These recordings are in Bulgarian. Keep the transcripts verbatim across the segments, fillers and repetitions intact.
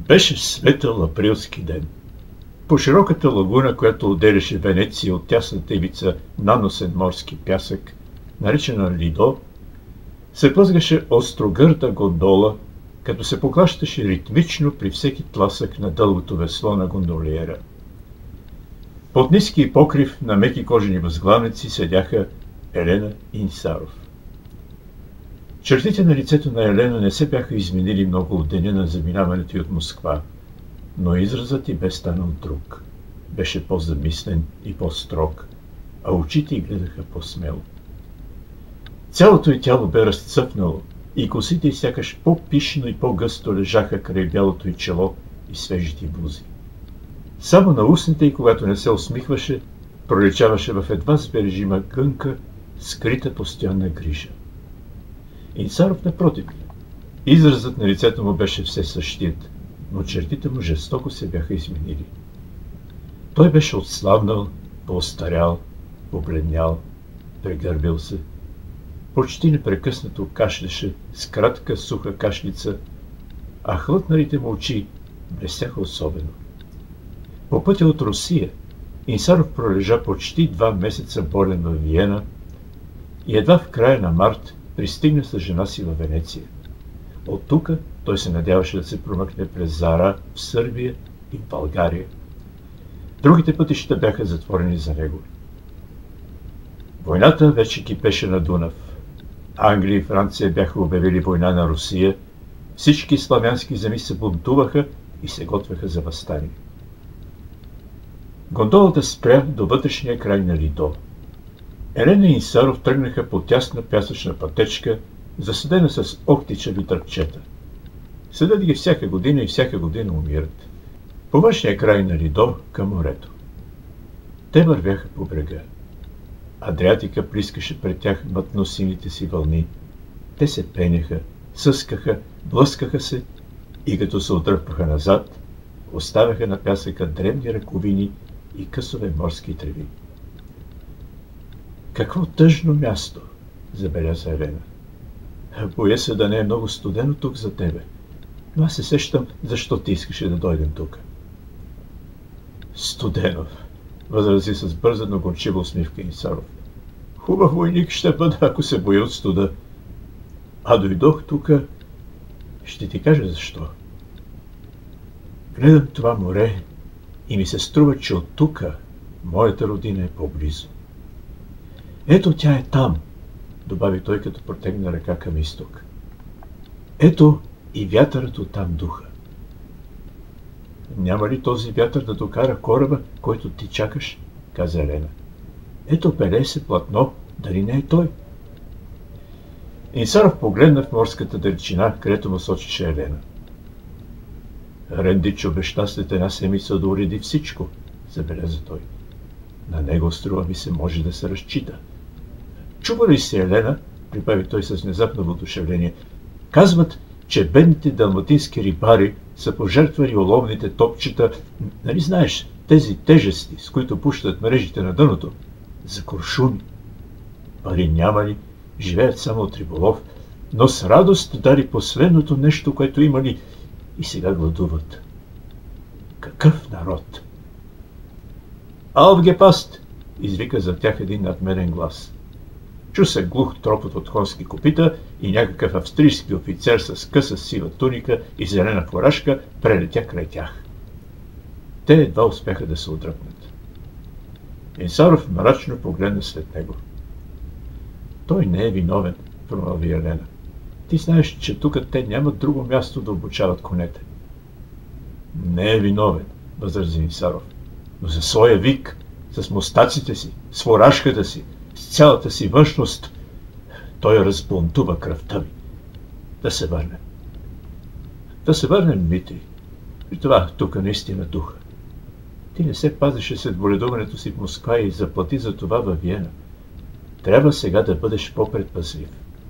Беше светъл априлски ден. По широката лагуна, която отделяше Венеция от тясната ивица наносен морски пясък, наречена Лидо, се плъзгаше острогърда гондола, като се поклащаше ритмично при всеки тласък на дългото весло на гондолиера. Под ниски покрив на меки кожени възглавници седяха Елена и Инсаров. Чертите на лицето на Елена не се бяха изменили много от деня на заминаването й от Москва, но изразът й бе станал друг. Беше по-замислен и по-строг, а очите й гледаха по-смело. Цялото й тяло бе разцъфнало и косите й сякаш по-пишно и по-гъсто лежаха край бялото й чело и свежите й бузи. Само на устните й, когато не се усмихваше, проличаваше в едва сбележима гънка, скрита постоянна грижа. Инсаров напротив, изразът на лицето му беше все същият, но чертите му жестоко се бяха изменили. Той беше отслабнал, поостарял, побледнял, прегърбил се. Почти непрекъснато кашляше с кратка суха кашлица, а хлътналите му очи блестяха особено. По пътя от Русия Инсаров пролежа почти два месеца болен във Виена и едва в края на март пристигна с жена си във Венеция. От тука той се надяваше да се промъкне през Зара в Сърбия и в България. Другите пътища бяха затворени за него. Войната вече кипеше на Дунав. Англия и Франция бяха обявили война на Русия, всички славянски земи се бунтуваха и се готвеха за въстание. Гондолата спря до вътрешния край на Лидо. Елена и Инсаров тръгнаха по тясна пясъчна пътечка, заседена с охтичеви тръпчета. Съдят ги всяка година и всяка година умират. По външния край на Лидо към морето. Те вървяха по брега. Адриатика плискаше пред тях мътно-сините си вълни. Те се пеняха, съскаха, блъскаха се и като се отдръпваха назад, оставяха на пясъка древни ръковини и късове морски треви. Какво тъжно място, забеляза Елена. Боя се да не е много студено тук за тебе, но аз се сещам, защо ти искаше да дойдем тук. Студено, възрази с бърза, но гончива усмивка Инсаров. Хубав войник ще бъда, ако се боя от студа. А дойдох тук, ще ти кажа защо. Гледам това море и ми се струва, че от тук моята родина е по-близо. Ето тя е там, добави той, като протегна ръка към изток. Ето и вятърът оттам духа. Няма ли този вятър да докара кораба, който ти чакаш? Каза Елена. Ето белее се платно, дали не е той? Инсаров погледна в морската далечина, където му сочеше Елена. Рендич обеща след една седмица да уреди всичко, забеляза той. На него, струва ми се, може да се разчита. Чува ли се, Елена, прибави той с внезапно въодушевление, казват, че бедните далматински рибари са пожертвали оловните топчета, нали знаеш, тези тежести, с които пущат мрежите на дъното, за куршуми. Пари няма ли, живеят само от риболов, но с радост дали последното нещо, което имали, и сега гладуват. Какъв народ! Алвгепаст! Извика за тях един надменен глас. Чу се глух тропот от конски копита и някакъв австрийски офицер с къса сива туника и зелена фуражка прелетя край тях. Те едва успяха да се отдръпнат. Инсаров мрачно погледна след него. Той не е виновен, промълви Елена. Ти знаеш, че тук те нямат друго място да обучават конете. Не е виновен, възрази Инсаров, но за своя вик, с мустаците си, с фуражката си, с цялата си външност, той разбунтува кръвта ми. Да се върнем. Да се върнем, Митри. И това тук наистина духа. Ти не се пазеше след боледуването си в Москва и заплати за това във Виена. Трябва сега да бъдеш по-предпазлив.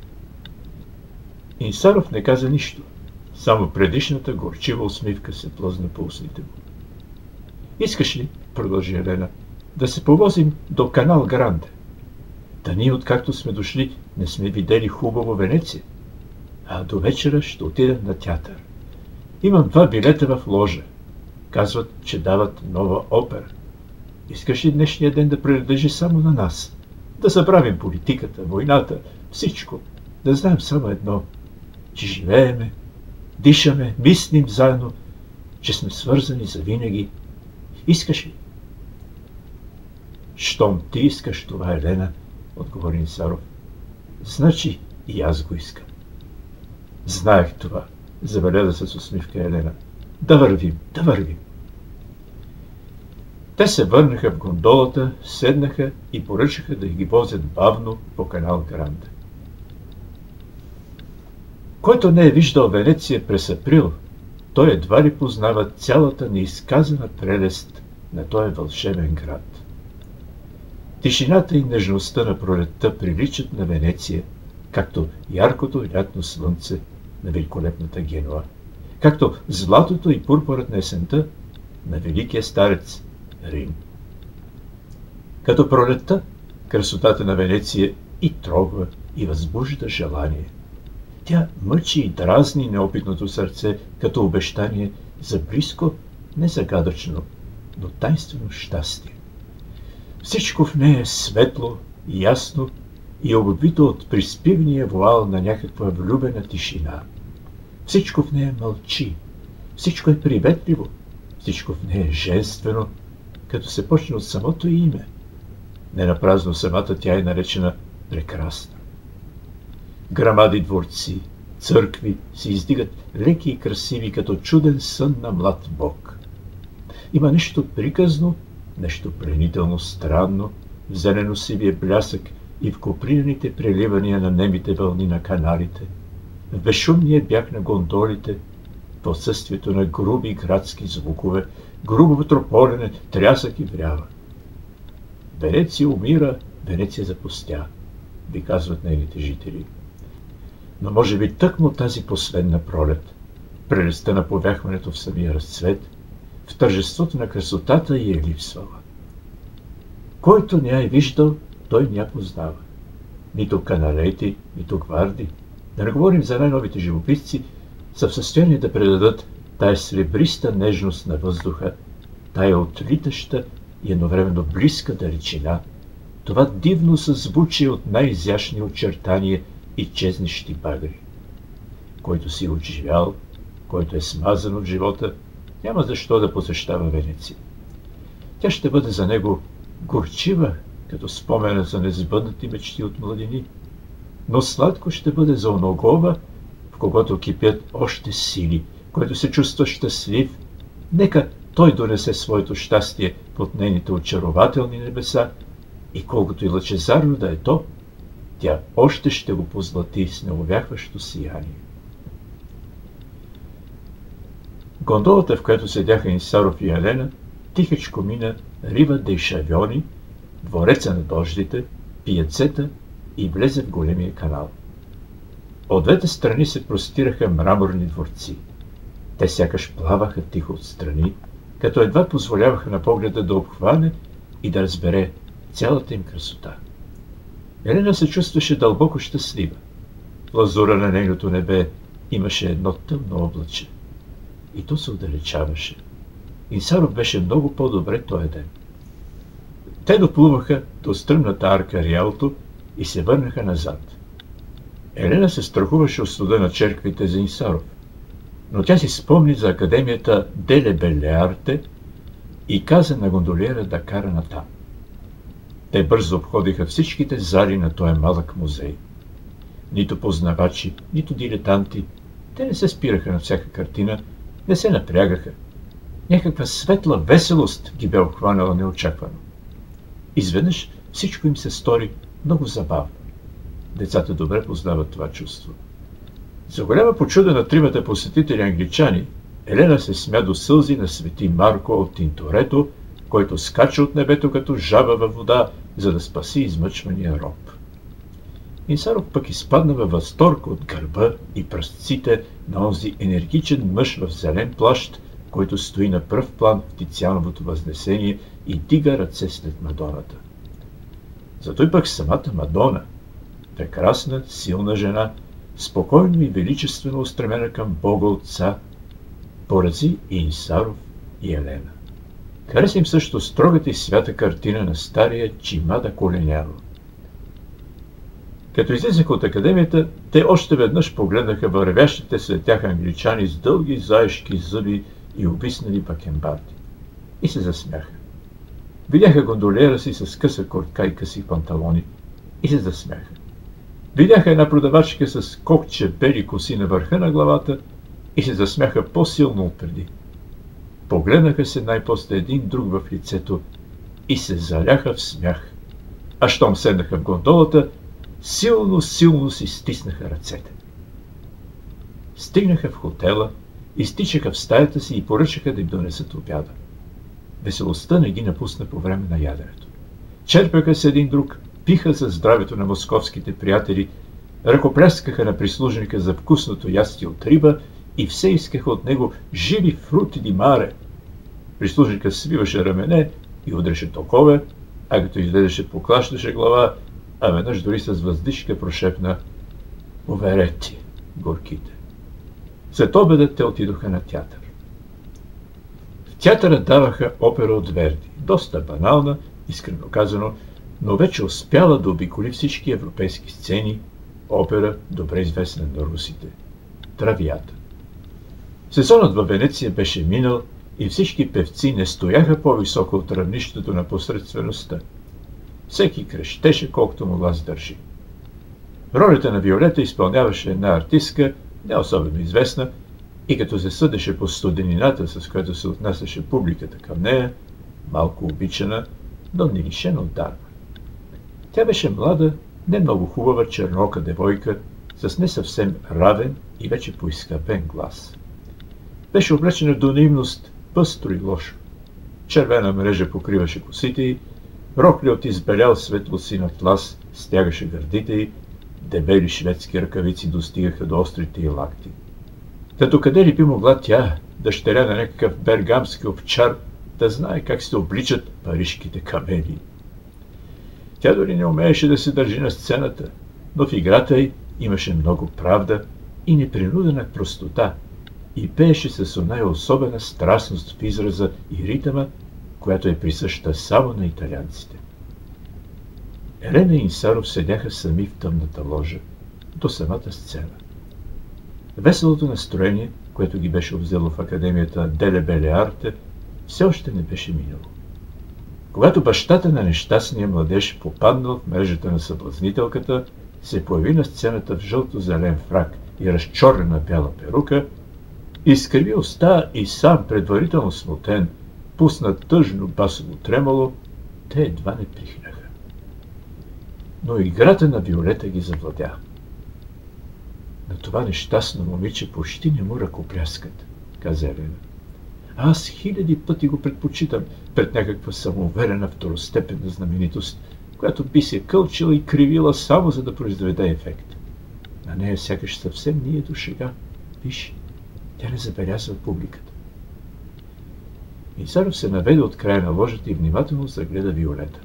Инсаров не каза нищо. Само предишната горчива усмивка се плъзна по устните му. Искаш ли, продължи Елена, да се повозим до канал Гранде? Да ние, откакто сме дошли, не сме видели хубаво Венеция. А до вечера ще отидем на театър. Имам два билета в ложа. Казват, че дават нова опера. Искаш ли днешния ден да принадлежи само на нас? Да забравим политиката, войната, всичко. Да знаем само едно, че живееме, дишаме, мислим заедно, че сме свързани завинаги. Искаш ли? Щом ти искаш това, Елена, отговори Инсаров, значи и аз го искам. Знаех това, забеляза с усмивка Елена. Да вървим, да вървим. Те се върнаха в гондолата, седнаха и поръчаха да ги возят бавно по канал Гранде. Който не е виждал Венеция през април, той едва ли познава цялата неизказана прелест на този вълшебен град. Тишината и нежността на пролетта приличат на Венеция, както яркото лятно слънце на великолепната Генуа, както златото и пурпурът на есента на великия старец Рим. Като пролетта, красотата на Венеция и трогва, и възбужда желание. Тя мъчи и дразни неопитното сърце, като обещание за близко, незагадъчно, но тайнствено щастие. Всичко в нея е светло, ясно и обвито от приспивния вуал на някаква влюбена тишина. Всичко в нея мълчи, всичко е приветливо, всичко в нея е женствено, като се почне от самото име. Ненапразно самата тя е наречена прекрасна. Грамади дворци, църкви се издигат леки и красиви, като чуден сън на млад бог. Има нещо приказно, нещо пленително странно в зелено-сивия блясък и в копринените преливания на немите вълни на каналите, в безшумния бяг на гондолите, в отсъствието на груби градски звукове, грубо трополене, трясък и врява. Венеция умира, Венеция запустя, ви казват нейните жители. Но може би тъкмо тази последна пролет, прелестта на повяхването в самия разцвет, в тържеството на красотата й е липсвала. Който не я е виждал, той не я познава. Нито каналети, нито гварди, да не говорим за най-новите живописци, са в състояние да предадат тая сребриста нежност на въздуха, тая отлитаща и едновременно близка далечина, това дивно съзвучие от най-изящни очертания и чезнещи багри. Който си отживял, който е смазан от живота, няма защо да посещава Венеция. Тя ще бъде за него горчива, като спомена за несбъднати мечти от младини, но сладко ще бъде за оногова, в когото кипят още сили, който се чувства щастлив. Нека той донесе своето щастие под нейните очарователни небеса и колкото и лъчезарно да е то, тя още ще го позлати с неувяхващо сияние. Гондолата, в която седяха Инсаров и Елена, тихичко мина Рива дей Шавьони, двореца на дождите, пиецета и влезе в големия канал. От двете страни се простираха мраморни дворци. Те сякаш плаваха тихо отстрани, като едва позволяваха на погледа да обхване и да разбере цялата им красота. Елена се чувстваше дълбоко щастлива. В лазура на нейното небе имаше едно тъмно облаче. И то се отдалечаваше. Инсаров беше много по-добре този ден. Те доплуваха до стръмната арка Риалто и се върнаха назад. Елена се страхуваше от студа на черквите за Инсаров, но тя си спомни за академията Деле Беле Арте и каза на гондолиера да кара натам. Те бързо обходиха всичките зали на този малък музей. Нито познавачи, нито дилетанти, те не се спираха на всяка картина, не се напрягаха. Някаква светла веселост ги бе обхванала неочаквано. Изведнъж всичко им се стори много забавно. Децата добре познават това чувство. За голяма почуда на тримата посетители англичани, Елена се смя до сълзи на свети Марко от Тинторето, който скача от небето като жаба във вода, за да спаси измъчвания роб. Инсаров пък изпадна във възторг от гърба и пръстците на онзи енергичен мъж в зелен плащ, който стои на пръв план в Тициановото възнесение и дига ръце след Мадоната. Зато и пък самата Мадона, прекрасна, силна жена, спокойно и величествено устремена към Бога Отца, порази и Инсаров и Елена. Хареса им също строгата и свята картина на стария Чимада Коленяро. Като излизаха от академията, те още веднъж погледнаха вървящите след тях англичани с дълги заешки зъби и обиснали бакенбарди. И се засмяха. Видяха гондолиера си с къса куртка и къси панталони и се засмяха. Видяха една продавачка с кокче бели коси на върха на главата и се засмяха по-силно отпреди. Погледнаха се най-после един друг в лицето и се заляха в смях. А щом седнаха в гондолата, силно, силно си стиснаха ръцете. Стигнаха в хотела, изтичаха в стаята си и поръчаха да им донесат обяда. Веселостта не ги напусна по време на яденето. Черпаха се един друг, пиха за здравето на московските приятели, ръкопляскаха на прислужника за вкусното ястие от риба и все искаха от него живи фрути ди маре. Прислужника свиваше рамене и удреше токове, а като излезеше поклащаше глава, а веднъж дори с въздишка прошепна: "Уверети, горките." След обеда те отидоха на театър. В театъра даваха опера от Верди, доста банална, искрено казано, но вече успяла да обиколи всички европейски сцени, опера, добре известна на русите – Травията. Сезонът във Венеция беше минал и всички певци не стояха по-високо от равнището на посредствеността. Всеки крещеше колкото могла сдържи. Ролята на Виолета изпълняваше една артистка, не особено известна, и като се съдеше по студенината, с която се отнасяше публиката към нея, малко обичана, но не лишена от дарба. Тя беше млада, не много хубава чернока девойка, с не съвсем равен и вече поизкъпен глас. Беше облечена до наивност пъстро и лошо. Червена мрежа покриваше косите й, рокля от избелял светлосин атлас стягаше гърдите й, дебели шведски ръкавици достигаха до острите й лакти. Като къде ли би могла тя, дъщеря на някакъв бергамски овчар, да знае как се обличат парижките камели? Тя дори не умееше да се държи на сцената, но в играта й имаше много правда и непринудена простота и пееше с оная особена страстност в израза и ритъма, която е присъща само на италианците. Елена и Инсаров седяха сами в тъмната ложа, до самата сцена. Веселото настроение, което ги беше взело в академията Деле Беле Арте, все още не беше минало. Когато бащата на нещастния младеж попаднал в мрежата на съблазнителката, се появи на сцената в жълто-зелен фрак и разчорена бяла перука, изкриви уста и сам, предварително смутен, пусна тъжно басово тремоло, те едва не прихнаха. Но играта на Виолета ги завладя. На това нещастно момиче почти не му ръкопляскат, каза Елена. Аз хиляди пъти го предпочитам пред някаква самоуверена второстепенна знаменитост, която би се кълчила и кривила само за да произведе ефект. На нея сякаш съвсем не е до шега. Виж, тя не забелязва публиката. Инсаров се наведе от края на ложата и внимателно загледа Виолета.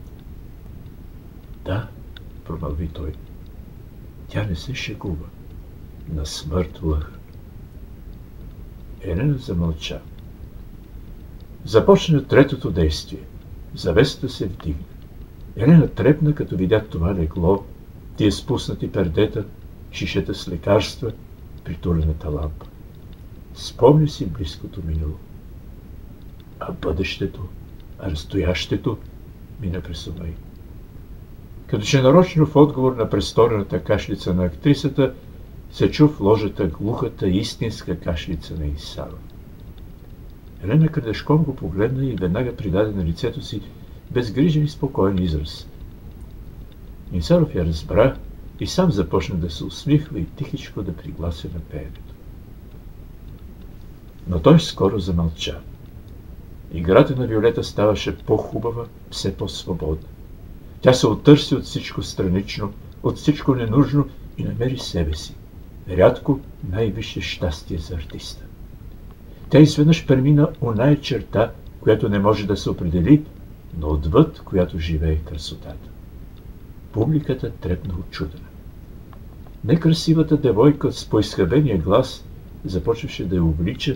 Да, промълви той, тя не се шегува. На смърт лъха. Елена замълча. Започна третото действие. Завесата се вдигна. Елена трепна, като видя това легло, тия спуснати пердета, шишета с лекарства, притурената лампа. Спомни си близкото минало. А бъдещето, а разстоящето мина през ума й. Като че нарочно в отговор на престорената кашлица на актрисата, се чу в ложата глухата истинска кашлица на Инсаров. Елена крадешком го погледна и веднага придаде на лицето си безгрижен и спокоен израз. Инсаров я разбра и сам започна да се усмихва и тихичко да приглася на пеенето. Но той скоро замълча. Играта на Виолета ставаше по-хубава, все по-свободна. Тя се отърси от всичко странично, от всичко ненужно и намери себе си. Рядко най-висше щастие за артиста. Тя изведнъж премина оная черта, която не може да се определи, но отвъд която живее красотата. Публиката трепна очудена. Некрасивата девойка с поизхабения глас започваше да я облича,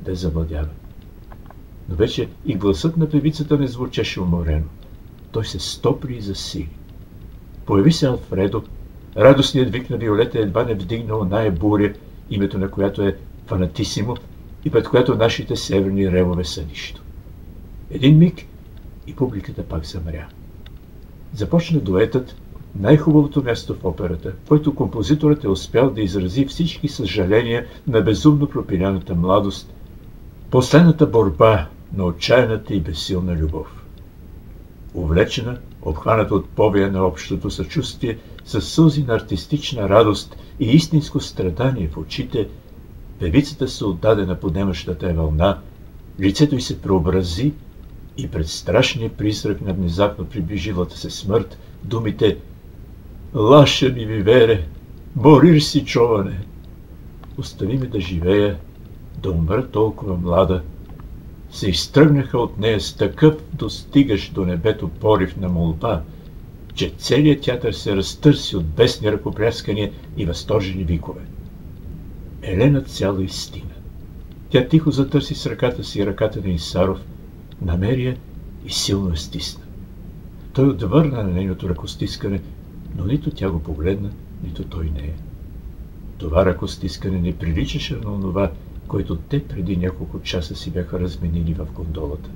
да завладява. Но вече и гласът на певицата не звучеше уморено. Той се стопли и засили. Появи се Алфредо. Радостният вик на Виолета едва не вдигна оная буря, името на която е фанатисимо и пред която нашите северни ревове са нищо. Един миг и публиката пак замря. Започна дуетът, най-хубавото място в операта, в който композиторът е успял да изрази всички съжаления на безумно пропиляната младост, последната борба на отчаяната и безсилна любов. Увлечена, обхваната от повия на общото съчувствие, със сълзи на артистична радост и истинско страдание в очите, певицата се отдаде на подемащата вълна, лицето й се преобрази и пред страшния призрак на внезапно приближилата се смърт, думите «Лаша ми, Вивере, морир си, човане! Остави ме да живея, да умра толкова млада», се изтръгнаха от нея с такъв достигащ до небето порив на молба, че целият театър се разтърси от бесни ръкопляскания и възторжени викове. Елена цяла истина. Тя тихо затърси с ръката си ръката на Инсаров, намери я и силно я стисна. Той отвърна на нейното ръкостискане, но нито тя го погледна, нито той нея. Това ръкостискане не приличаше на онова, който те преди няколко часа си бяха разменили в гондолата.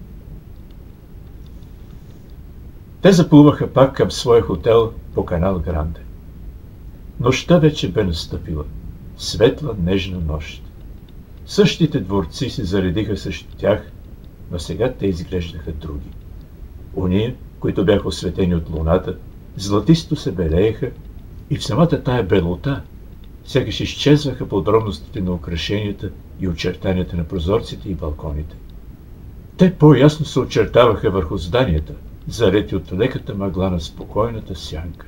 Те заплуваха пак към своя хотел по канал Гранде. Нощта вече бе настъпила. Светла, нежна нощ. Същите дворци се заредиха срещу тях, но сега те изглеждаха други. Ония, които бяха осветени от луната, златисто се белееха и в самата тая белота сякаш изчезваха подробностите на украшенията и очертанията на прозорците и балконите. Те по-ясно се очертаваха върху зданията, зарети от леката мъгла на спокойната сянка.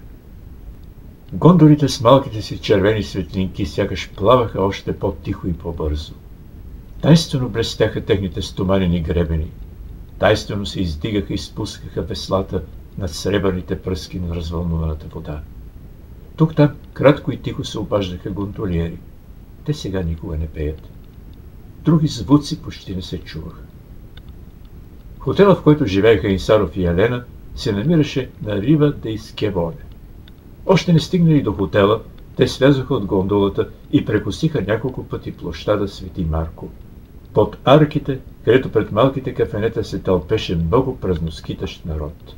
Гондолите с малките си червени светлинки сякаш плаваха още по-тихо и по-бързо. Тайнствено блестяха техните стоманени гребени. Тайнствено се издигаха и спускаха веслата над сребърните пръски на развълнуваната вода. Тук-там кратко и тихо се обаждаха гондолиери. Те сега никога не пеят. Други звуци почти не се чуваха. Хотелът, в който живееха Инсаров и Елена, се намираше на Рива де Скевоне. Още не стигнали до хотела, те слязоха от гондолата и прекосиха няколко пъти площада Свети Марко. Под арките, където пред малките кафенета се тълпеше много празноскитащ народ.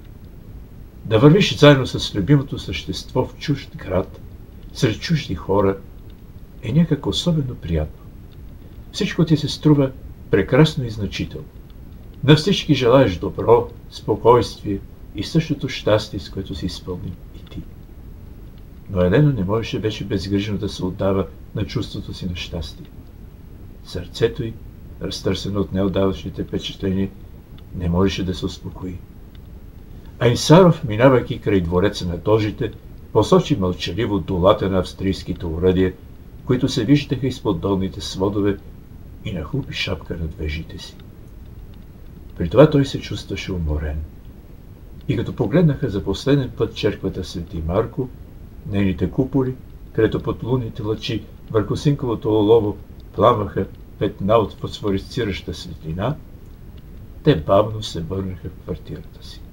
Да вървиш заедно с любимото същество в чужд град, сред чужди хора, е някак особено приятно. Всичко ти се струва прекрасно и значително. На всички желаеш добро, спокойствие и същото щастие, с което си изпълни и ти. Но Елена не можеше вече безгрижно да се отдава на чувството си на щастие. Сърцето й, разтърсено от неотдавашните впечатления, не можеше да се успокои. А Инсаров, минавайки край двореца на Дожите, посочи мълчаливо долата на австрийските уръдия, които се виждаха изпод долните сводове, и нахлупи шапка над вежите си. При това той се чувстваше уморен. И като погледнаха за последен път черквата Свети Марко, нейните куполи, където под лунните лъчи върху синковото олово пламаха петна от фосфорисцираща светлина, те бавно се върнаха в квартирата си.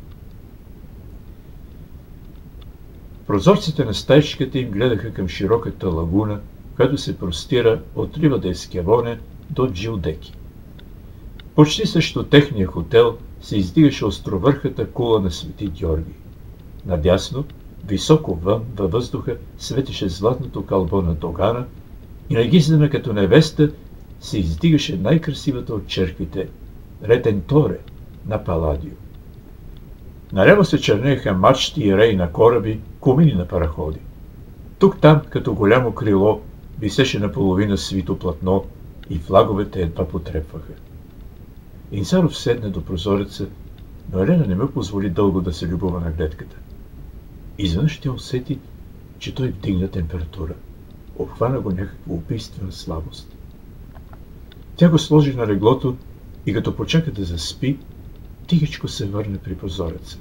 Прозорците на стайчката им гледаха към широката лагуна, която се простира от Рива де Скевоне до Джилдеки. Почти срещу техния хотел се издигаше островърхата кула на Свети Георги. Надясно, високо вън във въздуха, светеше златното кълбо на Догана и нагиздана като невеста се издигаше най-красивата от черквите – Ретенторе на Паладио. Наляво се чернееха мачти и рей на кораби, кумини на параходи. Тук-там, като голямо крило, висеше наполовина свито платно и флаговете едва потрепваха. Инсаров седна до прозореца, но Елена не му позволи дълго да се любова на гледката. Изведнъж тя усети, че той вдигна температура. Обхвана го някаква убийствена слабост. Тя го сложи на леглото и като почака да заспи, тихичко се върне при прозореца.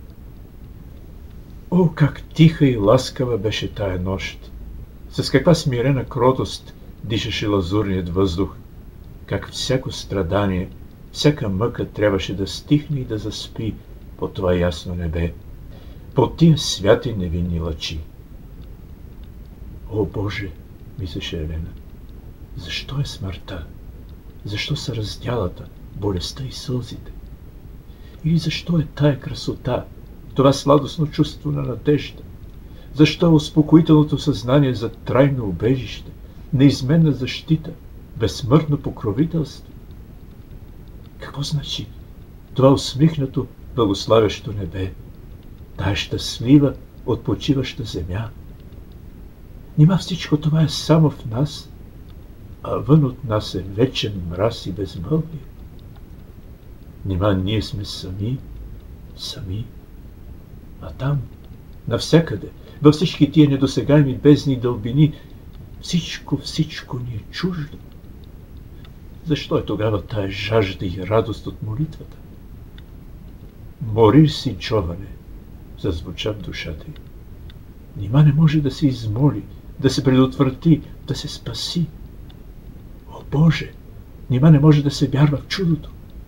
О, как тиха и ласкава беше тая нощ! С каква смирена кротост дишаше лазурният въздух как всяко страдание, всяка мъка трябваше да стихне и да заспи по това ясно небе, под тия святи невинни лъчи. О, Боже, мислеше Елена, защо е смъртта? Защо са раздялата, болестта и сълзите? Или защо е тая красота, това сладостно чувство на надежда? Защо е успокоителното съзнание за трайно убежище, неизменна защита, безсмъртно покровителство? Какво значи това усмихнато, благославящо небе, тая щастлива, отпочиваща земя? Нима всичко това е само в нас, а вън от нас е вечен мраз и безмълвие? Нима ние сме сами, сами, а там, навсякъде, във всички тия недосегаеми бездни и дълбини, всичко, всичко ни е чуждо. Защо е тогава тая жажда и радост от молитвата? Морир си, човане, зазвуча в душата й. Нима не може да се измоли, да се предотврати, да се спаси. О, Боже, нима не може да се вярва в чудото.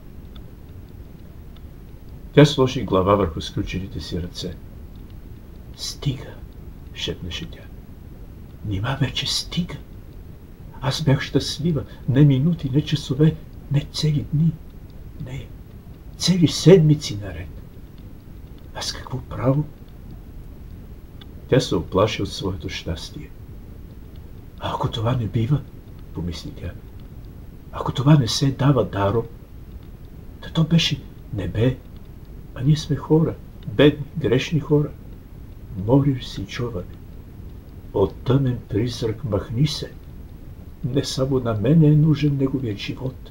Тя сложи глава върху сключените си ръце. Стига, шепнеше тя. Нима вече стига. Аз бях щастлива, не минути, не часове, не цели дни, не, цели седмици наред. А с какво право? Тя се оплаши от своето щастие. А ако това не бива, помисли тя, ако това не се дава даро, да то беше небе, а ние сме хора, бедни, грешни хора. Морир си, човане, от тъмен призрак махни се. Не само на мене е нужен неговият живот.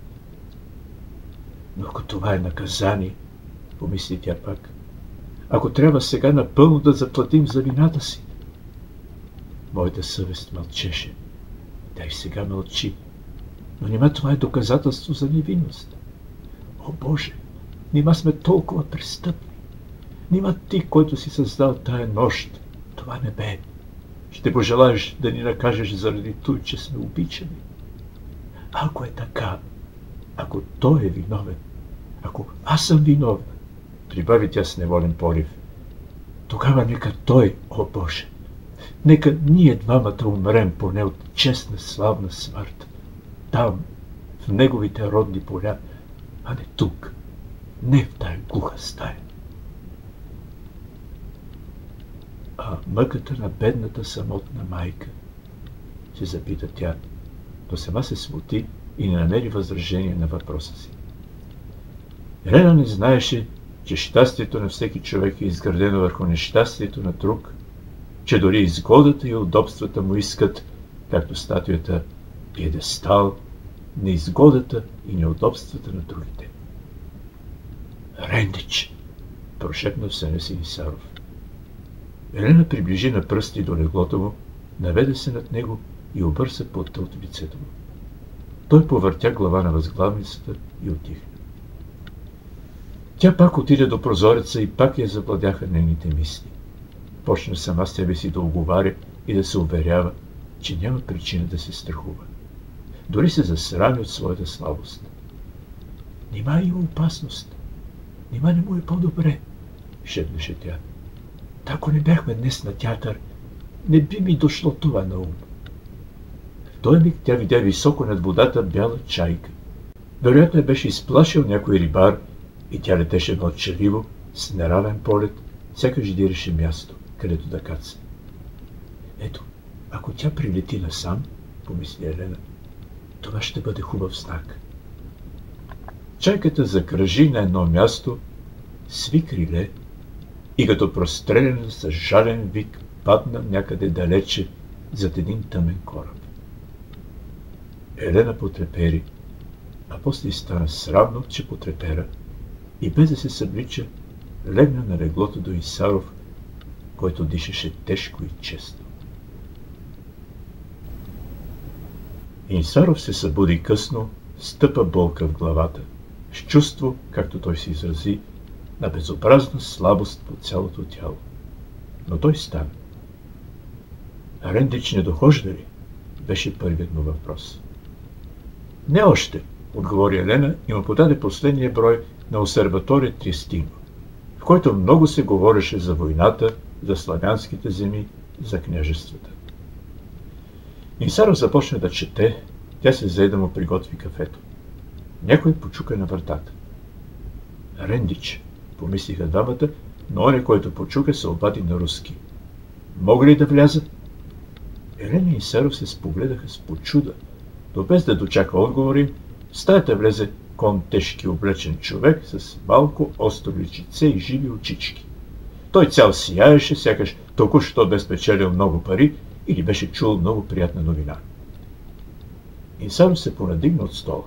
Но ако това е наказание, помисли тя пак, ако трябва сега напълно да заплатим за вината си. Моята съвест мълчеше. Тя и сега мълчи. Но нима това е доказателство за невинност. О, Боже, нима сме толкова престъпни. Нима ти, който си създал тая нощ, това небе, ще пожелаеш да ни накажеш заради той, че сме обичани. Ако е така, ако той е виновен, ако аз съм виновна, прибави тя с неволен порив, тогава нека той, о Боже, нека ние двамата умрем поне от честна, славна смърт, там, в неговите родни поля, а не тук, не в тая глуха стая. А мъката на бедната самотна майка, се запита тя, но сама се смути и не намери възражение на въпроса си. Елена не знаеше, че щастието на всеки човек е изградено върху нещастието на друг, че дори изгодата и удобствата му искат, както статуята, пиедестал, неизгодата и неудобствата на другите. Рендич, прошепна в съня си Нисаров. Елена приближи на пръсти до леглото му, наведе се над него и обърса потта от лицето му. Той повъртя глава на възглавницата и отихна. Тя пак отиде до прозореца и пак я завладяха нейните мисли. Почна сама себе си да оговаря и да се уверява, че няма причина да се страхува. Дори се засрами от своята слабост. Нима има опасност. Нима не му е по-добре, шепнеше тя. Ако не бяхме днес на театър, не би ми дошло това на ум. В този миг тя видя високо над водата бяла чайка. Вероятно беше изплашил някой рибар и тя летеше мълчаливо, с неравен полет, сякаш диреше място, където да кацне. Ето, ако тя прилети насам, помисли Елена, това ще бъде хубав знак. Чайката закръжи на едно място, сви криле и като простреляна с жален вик падна някъде далече зад един тъмен кораб. Елена потрепери, а после стана срамно, че потрепера и без да се съблича, легна на леглото до Исаров, който дишаше тежко и често. Исаров се събуди късно, с тъпа болка в главата, с чувство, както той се изрази, на безобразна слабост по цялото тяло. Но той стана. Рендич не дохожда ли? Беше първият му въпрос. Не още, отговори Елена и му подаде последния брой на Осерватория Тристино, в който много се говореше за войната, за славянските земи, за княжествата. Инсаров започна да чете, тя се взе да му приготви кафето. Някой почука на вратата. Рендич, помислиха двамата, но оня, който почука, се обади на руски. Мога ли да вляза? Елена и Инсаров се спогледаха с почуда, но без да дочака отговори, в стаята влезе кон тежки облечен човек с малко остро личице и живи очички. Той цял сияеше, сякаш току-що бе спечелил много пари или беше чул много приятна новина. Инсаров се понадигна от стола.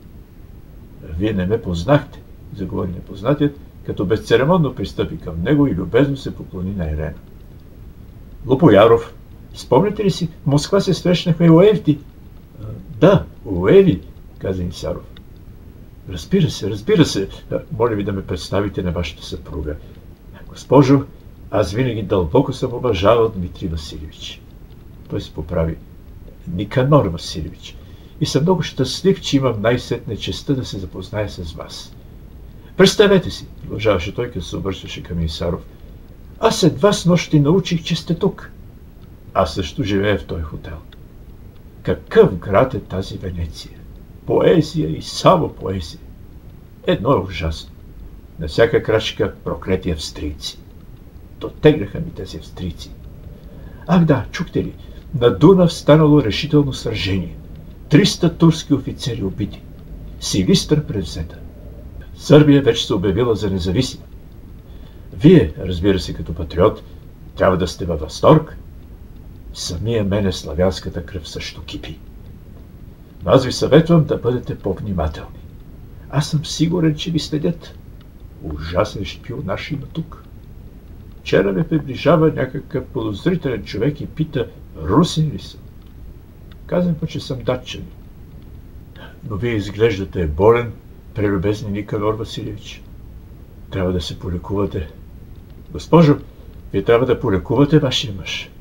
Вие не ме познахте, заговори непознатият, като безцеремонно пристъпи към него и любезно се поклони на Елена. Лупояров, спомняте ли си, в Москва се срещнахме у Евти? Да, у Еви, каза Инсаров. Разбира се, разбира се, моля ви да ме представите на вашата съпруга. Госпожо, аз винаги дълбоко съм уважавал Дмитрий Васильевич. Той се поправи. Никанор Васильевич. И съм много щастлив, че имам най-сетне честта да се запозная с вас. Представете си, продължаваше той, като се обръщаше към Инсаров. Аз едва с нощи научих, че сте тук. Аз също живея в този хотел. Какъв град е тази Венеция? Поезия и само поезия. Едно е ужасно. На всяка крачка проклети австрийци. Дотегляха ми тези австрийци. Ах да, чухте ли? На Дунав станало решително сражение. Триста турски офицери убити. Силистър превзета. Сърбия вече се обявила за независима. Вие, разбира се, като патриот, трябва да сте във възторг. Самия мене славянската кръв също кипи. Но аз ви съветвам да бъдете по-внимателни. Аз съм сигурен, че ви следят. Ужасен шпионаж има тук. Вчера ме приближава някакъв подозрителен човек и пита, русин ли съм? Казвам па, че съм датчанин. Но вие изглеждате болен, прелюбезни Никанор Васильевич. Трябва да се полекувате. Госпожо, вие трябва да полекувате вашия мъж.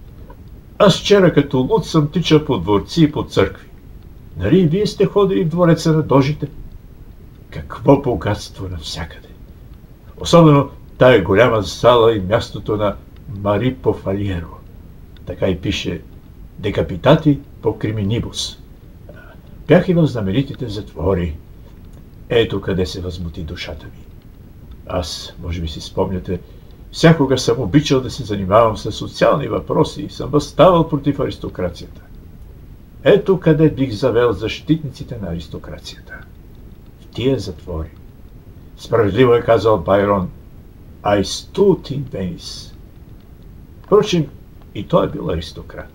Аз вчера като луд съм тичал по дворци и по църкви. Нали и вие сте ходили в двореца на дожите? Какво богатство навсякъде! Особено тая голяма зала и мястото на Мари по Фалиеро. Така и пише Декапитати по Криминибус. Бях и в знаменитите затвори. Ето къде се възмути душата ми. Аз, може би си спомняте, всякога съм обичал да се занимавам с социални въпроси и съм възставал против аристокрацията. Ето къде бих завел защитниците на аристокрацията. В тия затвори. Справедливо е казал Байрон, I stood in Venice. Впрочем, и той е бил аристократ.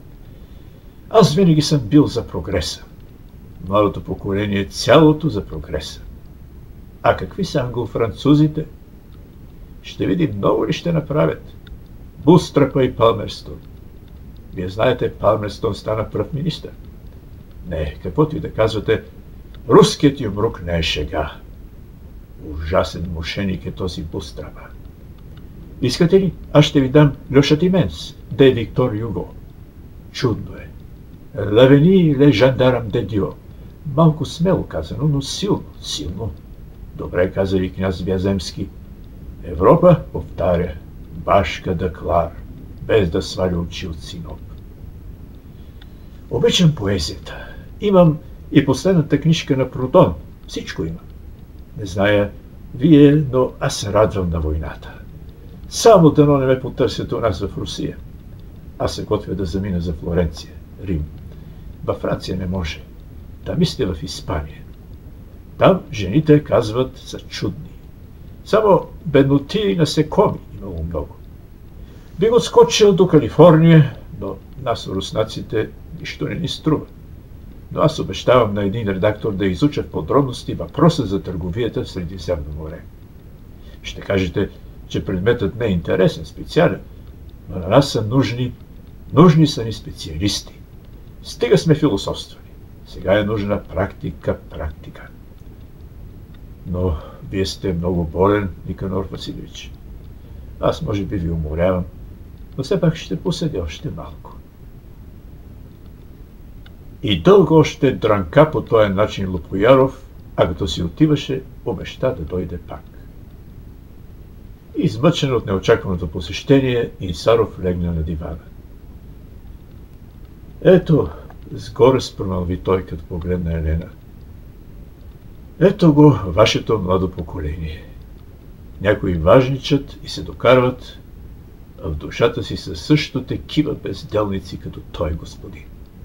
Аз винаги съм бил за прогреса. Младото поколение е цялото за прогреса. А какви са англо-французите? Ще видим много ли ще направят. Бустрапа и Палмерстон. Вие знаете, Палмерстон стана пръв министър. Не, каквото и да казвате, руският юмрук не е шега. Ужасен мошеник е този Бустрапа. Искате ли? Аз ще ви дам Le Châtiment, де Виктор Юго. Чудно е. Лавени ле жандарам де Дио. Малко смело казано, но силно, силно. Добре каза и княз Вяземски. Европа, повтаря, башка да клар, без да сваля очи от синоп. Обичам поезията. Имам и последната книжка на Прудон. Всичко имам. Не зная вие, но аз се радвам на войната. Само дано не ме потърсят у нас в Русия. Аз се готвя да замина за Флоренция, Рим. Във Франция не може. Да мисля в Испания. Там жените, казват, са чудни. Само бедноти и насекоми имало много. Би отскочил до Калифорния, но нас, руснаците, нищо не ни струва. Но аз обещавам на един редактор да изуча в подробности въпроса за търговията в Средиземно море. Ще кажете, че предметът не е интересен, специален, но на нас са нужни, нужни са ни специалисти. Стига сме философствани. Сега е нужна практика, практика. Но вие сте много болен, Никанор Васильевич. Аз може би ви уморявам, но все пак ще поседя още малко. И дълго още дранка по този начин Лопояров, а като си отиваше, обеща да дойде пак. Измъчен от неочакваното посещение, Инсаров легна на дивана. Ето, с горест промълви той, като погледна Елена. Ето го вашето младо поколение. Някои важничат и се докарват, а в душата си са също такива безделници, като той господин.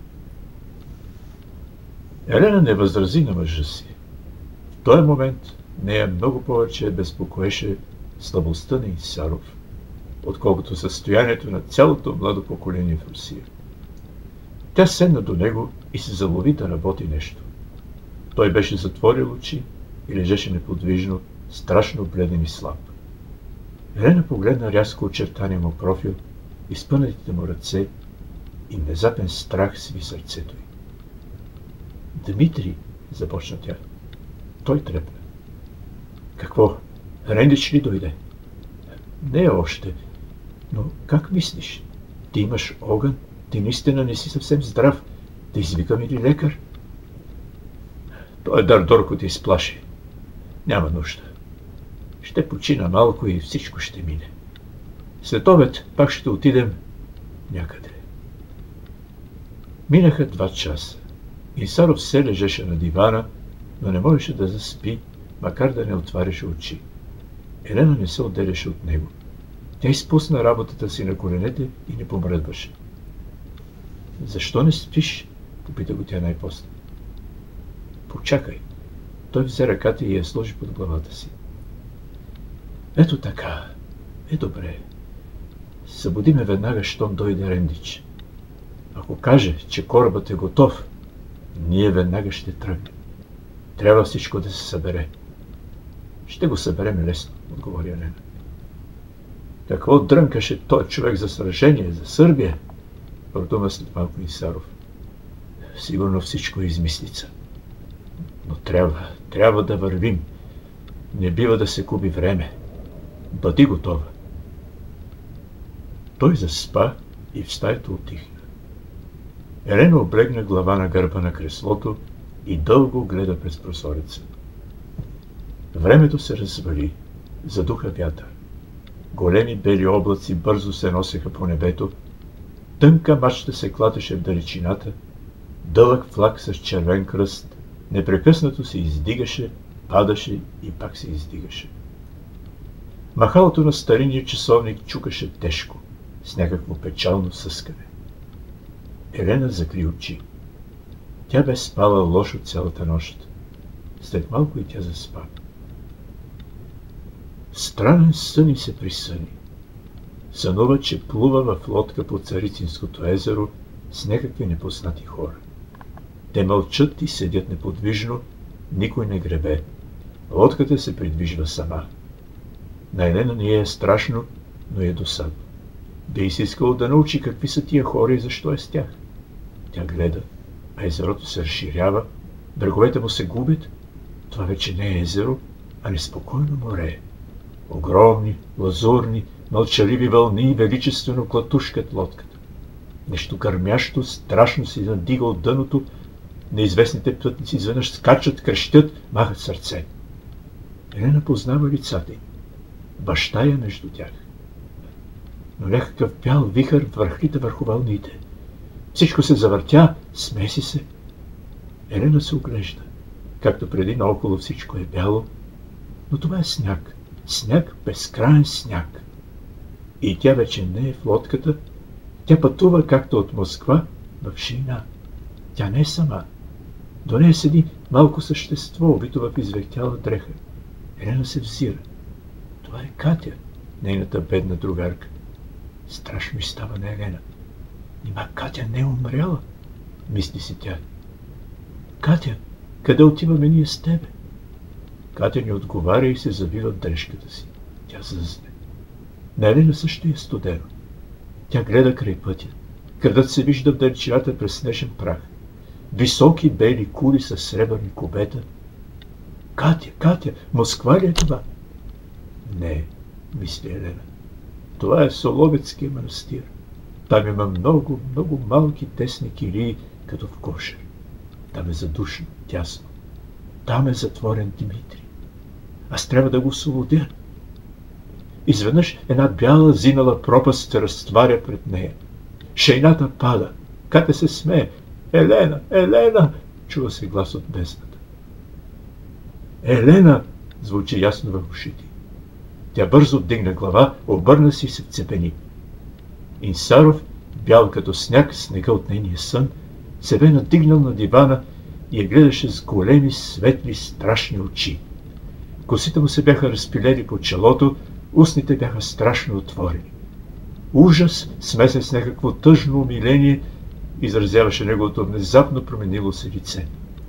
Елена не възрази на мъжа си. В този момент нея много повече безпокоеше слабостта на Инсаров, отколкото състоянието на цялото младо поколение в Русия. Тя седна до него и се залови да работи нещо. Той беше затворил очи и лежеше неподвижно, страшно бледен и слаб. Елена погледна рязко очертания му профил, изпънатите му ръце и внезапен страх сви сърцето й. Дмитрий, започна тя. Той трепна. Какво? Рендич ли дойде? Не още. Но как мислиш? Ти имаш огън? Ти наистина не си съвсем здрав. Да извикам ли лекар? Той Дардорко те изплаши. Няма нужда. Ще почина малко и всичко ще мине. След обед пак ще отидем някъде. Минаха два часа. Инсаров се лежеше на дивана, но не можеше да заспи, макар да не отваряше очи. Елена не се отделяше от него. Тя изпусна работата си на коленете и не помръдваше. Защо не спиш? Попита го тя най-после. Почакай. Той взе ръката и я сложи под главата си. Ето така. Е добре. Събуди ме веднага, щом дойде Рендич. Ако каже, че корабът е готов, ние веднага ще тръгнем. Трябва всичко да се събере. Ще го съберем лесно, отговори Елена. Какво дрънкаше той човек за сражение, за Сърбия? Продума след малко Инсаров. Сигурно всичко е измислица. Но трябва, трябва да вървим. Не бива да се губи време. Бъди готова. Той заспа и в стаята отихна. Елена облегна глава на гърба на креслото и дълго гледа през прозореца. Времето се развали, задуха вятър. Големи бели облаци бързо се носеха по небето, тънка мачта се клатеше в далечината, дълъг флаг с червен кръст непрекъснато се издигаше, падаше и пак се издигаше. Махалото на старинния часовник чукаше тежко, с някакво печално съскане. Елена закри очи. Тя бе спала лошо цялата нощ. След малко и тя заспа. Странен сън и се присъни. Сънува, че плува в лодка по Царицинското езеро с някакви непознати хора. Те мълчат и седят неподвижно, никой не гребе. Лодката се придвижва сама. На Елена не е страшно, но е досадно. Би си искало да научи какви са тия хора и защо е с тях. Тя гледа, а езерото се разширява, бреговете му се губят. Това вече не е езеро, а неспокойно море. Огромни, лазурни, мълчаливи вълни величествено клатушкат лодката. Нещо гърмящо, страшно се надига от дъното. Неизвестните пътници изведнъж скачат, крещят, махат сърце. Елена познава лицата им. Баща е между тях. Но някакъв бял вихър върхлита върху вълните. Всичко се завъртя, смеси се. Елена се оглежда. Както преди наоколо всичко е бяло, но това е сняг. Сняг, безкрайен сняг. И тя вече не е в лодката. Тя пътува както от Москва в ширина. Тя не е сама. До нея седи малко същество, обито в извехтяла дреха. Елена се взира. Това е Катя, нейната бедна другарка. Страшно ми става на Елена. Нима Катя не е умряла, мисли си тя. Катя, къде отиваме ние с тебе? Катя не отговаря и се завива в дрежката си. Тя зъзне. На Елена също е студено. Тя гледа край пътя. Градът се вижда в далечината през снежен прах. Високи бели кули с сребърни кубета. Катя, Катя, Москва ли е това? Не, мисли Елена. Това е Соловецкия манастир. Там има много, много малки тесни килии, като в кошер. Там е задушно, тясно. Там е затворен Димитри. Аз трябва да го освободя. Изведнъж една бяла зинала пропаст се разтваря пред нея. Шейната пада. Кате се смее. Елена! Елена! Чува се глас от бездната. Елена! Звучи ясно в ушите. Тя бързо вдигна глава, обърна се и се вцепени. Инсаров, бял като сняг, снега от нейния сън, се бе надигнал на дивана и я гледаше с големи, светли, страшни очи. Косите му се бяха разпилели по челото, устните бяха страшно отворени. Ужас, смесен с някакво тъжно умиление, изразяваше неговото внезапно променило се лице.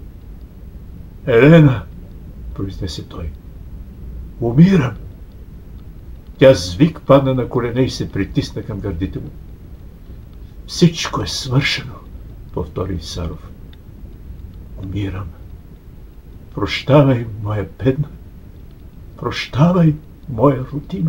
Елена, произнесе той. Умирам. Тя с вик падна на колене и се притисна към гърдите му. Всичко е свършено, повтори Инсаров. Умирам. Прощавай, моя бедна. Прощавай, моя родино.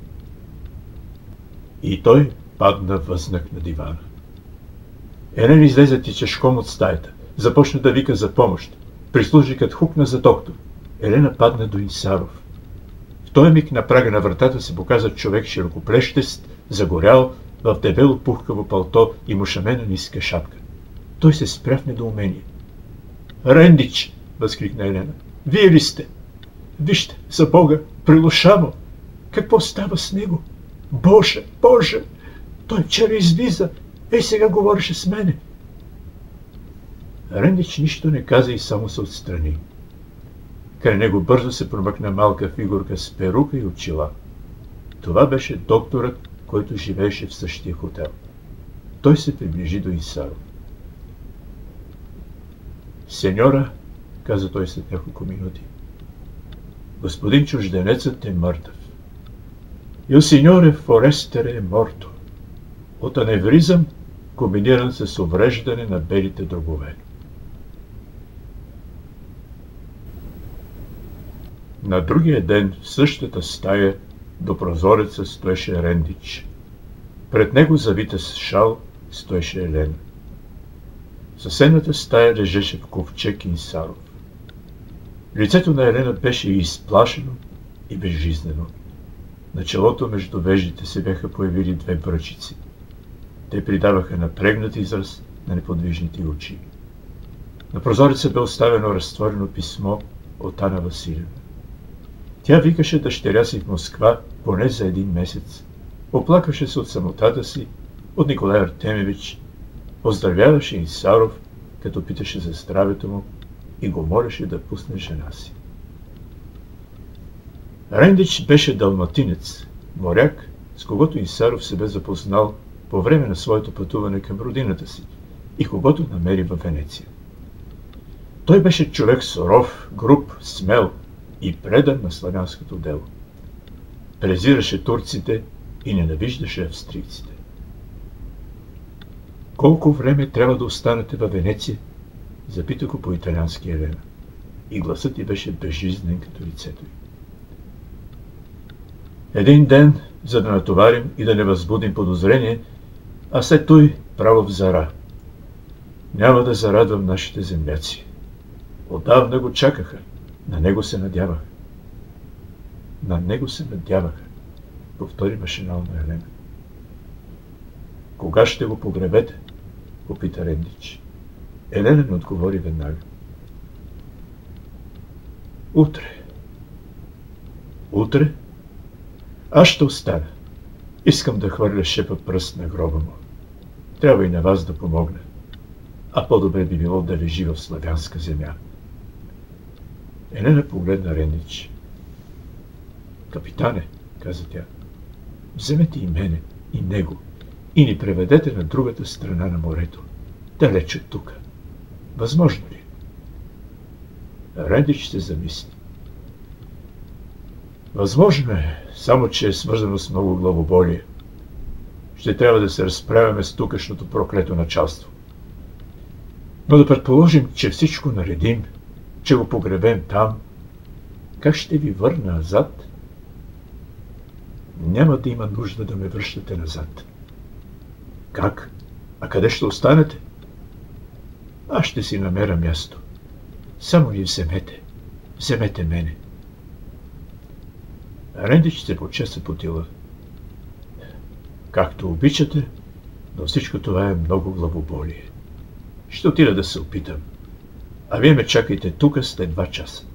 И той падна възнак на дивана. Елена излезе тичешком от стаята. Започна да вика за помощ. Прислужникът хукна за доктор. Елена падна до Инсаров. В този миг на прага на вратата се показа човек широкоплещест, загорял, в дебело пухкаво палто и мушамена ниска шапка. Той се спря в недоумение. Рендич! Възкликна Елена. Вие ли сте? Вижте, за Бога, прилоша му! Какво става с него? Боже, Боже! Той вчера излиза. Ей, сега говореше с мене. Рендич нищо не каза и само се отстрани. Край него бързо се промъкна малка фигурка с перука и очила. Това беше докторът, който живееше в същия хотел. Той се приближи до Инсаров. Сеньора, каза той след няколко минути, господин чужденецът е мъртъв. Il signore Forestiere е морто. От аневризъм, комбиниран с увреждане на белите дробове. На другия ден в същата стая до прозореца стоеше Рендич. Пред него, завита с шал, стоеше Елена. В съседната стая лежеше в ковчег Инсаров. Лицето на Елена беше и изплашено, и безжизнено. На челото между веждите се бяха появили две бръчици. Те придаваха напрегнат израз на неподвижните очи. На прозореца бе оставено разтворено писмо от Ана Василева. Тя викаше дъщеря си в Москва поне за един месец. Оплакваше се от самотата си, от Николай Артемевич, поздравяваше Инсаров, като питаше за здравето му и го молеше да пусне жена си. Рендич беше далматинец, моряк, с когото Инсаров се бе запознал по време на своето пътуване към родината си и когото намери във Венеция. Той беше човек суров, груб, смел и предан на славянското дело. Презираше турците и ненавиждаше австрийците. Колко време трябва да останете във Венеция? Запита го по-италиански Елена. И гласът й беше безжизнен като лицето й. Един ден, за да натоварим и да не възбудим подозрение, а след той право в зара. Няма да зарадвам нашите земляци. Отдавна го чакаха. На него се надяваха. На него се надяваха, повтори машинално Елена. Кога ще го погребете? Попита Рендич. Елена не отговори веднага. Утре. Утре? Аз ще остана. Искам да хвърля шепа пръст на гроба му. Трябва и на вас да помогна. А по-добре би било да лежи в славянска земя. Елена погледна Рендич. Капитане, каза тя, вземете и мене, и него, и ни преведете на другата страна на морето, далеч от тук. Възможно ли? Рендич се замисли. Възможно е, само че е свързано с много главоболие. Ще трябва да се разправяме с тукашното проклето началство. Но да предположим, че всичко наредим, че го погребем там, как ще ви върна назад? Няма да има нужда да ме връщате назад. Как? А къде ще останете? Аз ще си намеря място. Само ни вземете. Вземете мене. Рендич се почеса по тила. Както обичате, но всичко това е много главоболие. Ще отида да се опитам. А вие ме чакайте тук след два часа.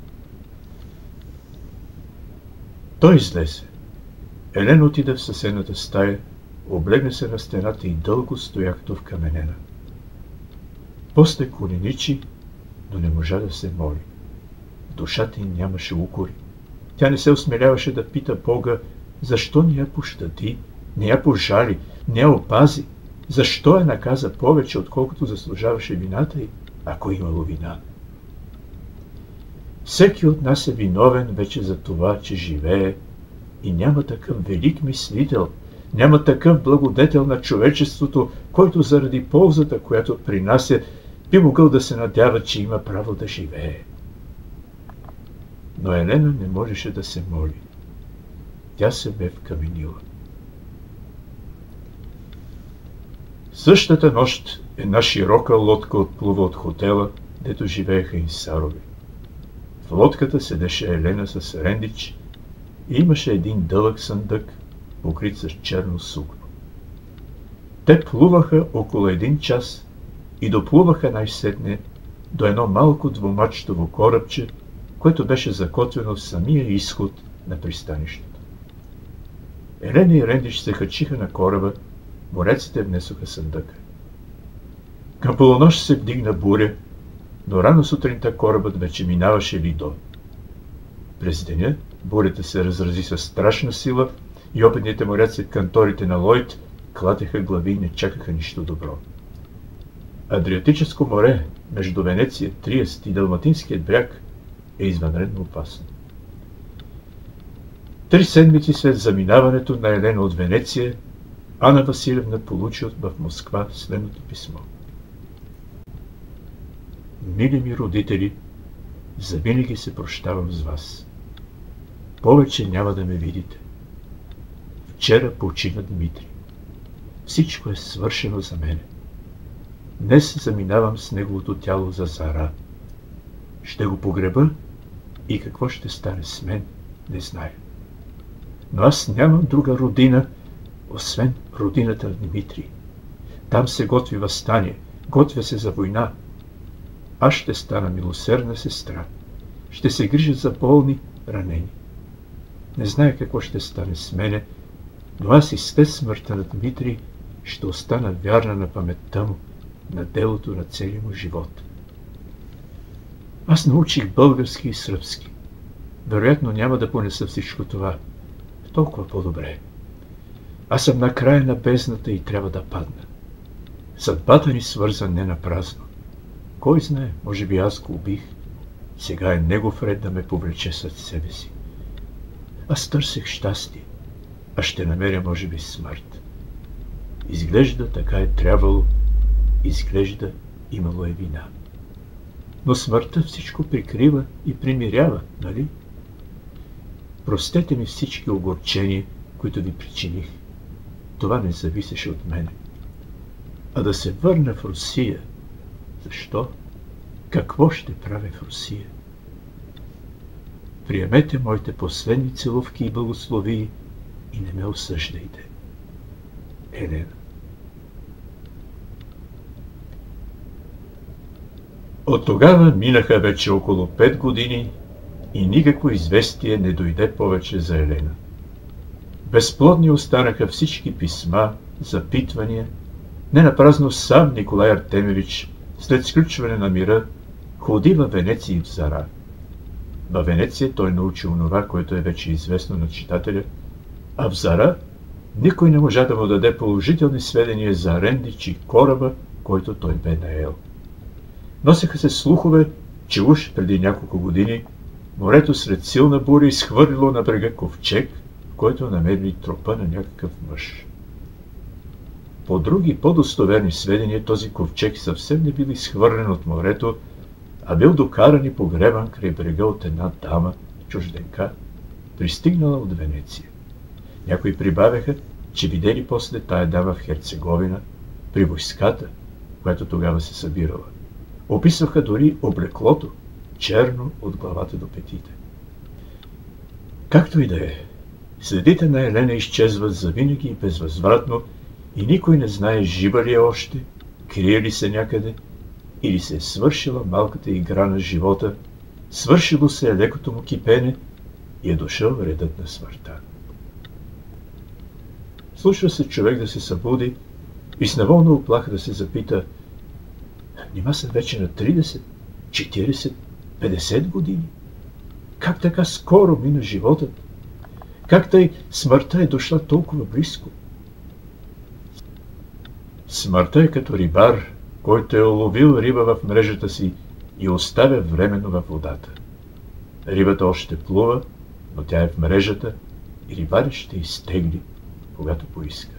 Той излезе. Елена отида в съседната стая, облегна се на стената и дълго стоя като вкаменена. После коленичи, но не можа да се моли. Душата й нямаше укори. Тя не се осмеляваше да пита Бога, защо не я пощади, не я пожали, не я опази, защо я наказа повече, отколкото заслужаваше вината й, ако имало вина. Всеки от нас е виновен вече за това, че живее, и няма такъв велик мислител, няма такъв благодетел на човечеството, който заради ползата, която принася, би могъл да се надява, че има право да живее. Но Елена не можеше да се моли. Тя се бе вкаменила. Същата нощ една широка лодка отплува от хотела, дето живееха инсарови. В лодката седеше Елена с Рендич и имаше един дълъг съндък, покрит с черно сукно. Те плуваха около един час и доплуваха най-сетне до едно малко двумачтово корабче, което беше закотвено в самия изход на пристанището. Елена и Рендич се качиха на кораба, мореците внесоха съндъка. Към полунощ се вдигна буря, но рано сутринта корабът вече минаваше Лидо. През деня бурята се разрази със страшна сила и опитните моряци в канторите на Лойд клатеха глави и не чакаха нищо добро. Адриатическо море между Венеция, Триест и Далматинският бряг е извънредно опасно. Три седмици след заминаването на Елена от Венеция, Ана Василевна получи в Москва следното писмо. Мили ми родители, завинаги се прощавам с вас. Повече няма да ме видите. Вчера почина Дмитрий. Всичко е свършено за мене. Днес заминавам с неговото тяло за Зара. Ще го погреба и какво ще стане с мен, не зная. Но аз нямам друга родина, освен родината на Дмитрий. Там се готви въстание, готвя се за война. Аз ще стана милосердна сестра. Ще се грижа за болни, ранени. Не зная какво ще стане с мене, но аз и след смъртта на Дмитрий ще остана вярна на паметта му, на делото на целия му живот. Аз научих български и сръбски. Вероятно няма да понеса всичко това. Толкова по-добре. Аз съм на края на бездната и трябва да падна. Съдбата ни свърза не на празно. Кой знае, може би аз го убих. Сега е негов ред да ме повлече след себе си. Аз търсех щастие, а ще намеря, може би, смърт. Изглежда така е трябвало, изглежда имало е вина. Но смъртта всичко прикрива и примирява, нали? Простете ми всички огорчения, които ви причиних. Това не зависеше от мене. А да се върна в Русия. Защо? Какво ще правя в Русия? Приемете моите последни целувки и благословии и не ме осъждайте. Елена. От тогава минаха вече около пет години и никакво известие не дойде повече за Елена. Безплодни останаха всички писма, запитвания. Не напразно сам Николай Артемевич, след сключване на мира, ходи във Венеция и в Зара. Във Венеция той научи онова, което е вече известно на читателя, а в Зара никой не можа да му даде положителни сведения за Рендич и кораба, който той бе наел. Носеха се слухове, че уж преди няколко години морето сред силна буря изхвърлило на брега ковчег, в който намерили тропа на някакъв мъж. По други по-достоверни сведения този ковчег съвсем не бил изхвърлен от морето, а бил докаран и погребан край брега от една дама, чужденка, пристигнала от Венеция. Някои прибавяха, че видели после тая дама в Херцеговина, при войската, която тогава се събирала. Описваха дори облеклото, черно от главата до петите. Както и да е, следите на Елена изчезват завинаги и безвъзвратно и никой не знае жива ли е още, крие ли се някъде, или се е свършила малката игра на живота, свършило се е лекото му кипене и е дошъл редът на смъртта. Случва се човек да се събуди и с неволна оплаха да се запита: нима са вече на тридесет, четиридесет, петдесет години? Как така скоро мина животът? Как тъй смъртта е дошла толкова близко? Смъртта е като рибар, който е уловил риба в мрежата си и оставя временно във водата. Рибата още плува, но тя е в мрежата и рибарят ще изтегли, когато поиска.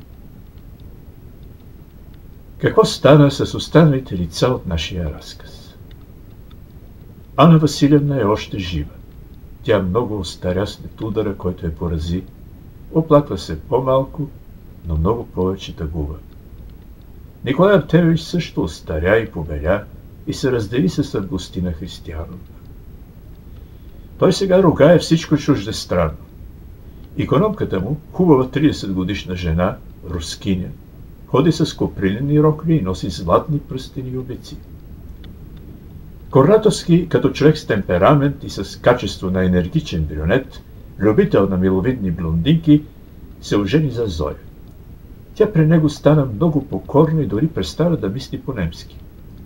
Какво стана с останалите лица от нашия разказ? Ана Василевна е още жива. Тя много остаря след удара, който я порази. Оплаква се по-малко, но много повече тъгува. Николай Артемович също остаря и побеля и се раздели с Августина Християновна. Той сега ругае всичко чуждестранно. Икономката му, хубава тридесет годишна жена, рускиня, ходи с копринени рокли и носи златни пръстени и обеци. Корнатовски, като човек с темперамент и с качество на енергичен брюнет, любител на миловидни блондинки, се ожени за Зоя. Тя при него стана много покорна и дори престана да мисли по-немски.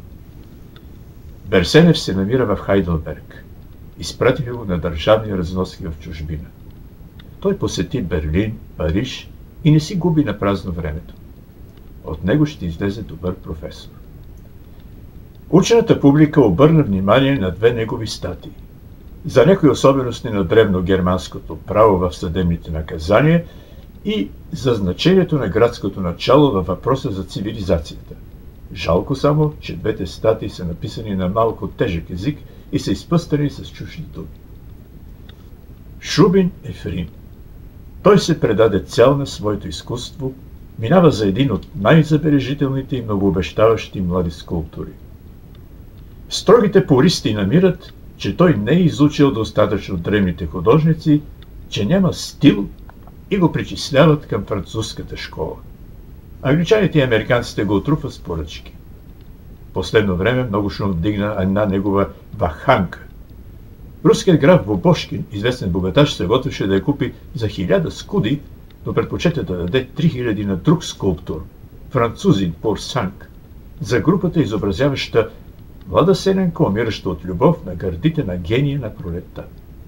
Берсенев се намира в Хайделберг. Изпратиха го на държавни разноски в чужбина. Той посети Берлин, Париж и не си губи на празно времето. От него ще излезе добър професор. Учената публика обърна внимание на две негови статии. За някои особености на древногерманското право в съдебните наказания и за значението на градското начало във въпроса за цивилизацията. Жалко само, че двете статии са написани на малко тежък език и са изпъстани с чужди думи. Шубин е в Рим. Той се предаде цял на своето изкуство, минава за един от най-забележителните и многообещаващи млади скулптори. Строгите пуристи намират, че той не е изучил достатъчно древните художници, че няма стил и го причисляват към французската школа. Англичаните и американците го отрупват с поръчки. Последно време много шум вдигна една негова ваханка. Руският граф Бобошкин, известен богаташ, се готвеше да я купи за хиляда скуди, но предпочете да даде три хиляди на друг скулптор, французин Порсанг, за групата, изобразяваща млада селенка, умираща от любов на гърдите на гения на пролетта.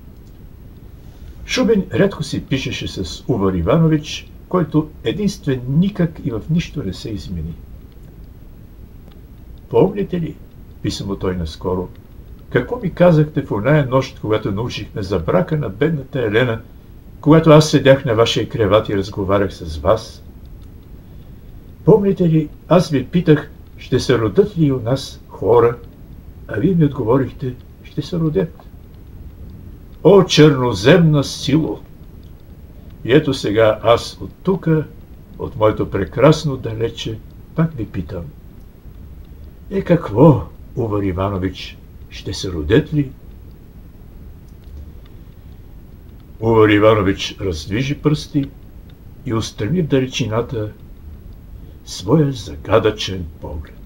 Шубин рядко си пишеше с Увар Иванович, който единствен никак и в нищо не се измени. Помните ли, писа му той наскоро, какво ми казахте в оная нощ, когато научихме за брака на бедната Елена, когато аз седях на вашия креват и разговарях с вас? Помните ли, аз ви питах, ще се родят ли у нас хора, а вие ми отговорихте, ще се родят. О, черноземна сило! И ето сега аз от тука, от моето прекрасно далече, пак ви питам. Е, какво, Увар Иванович, ще се родят ли? Увар Иванович раздвижи пръсти и устреми в далечината своя загадъчен поглед.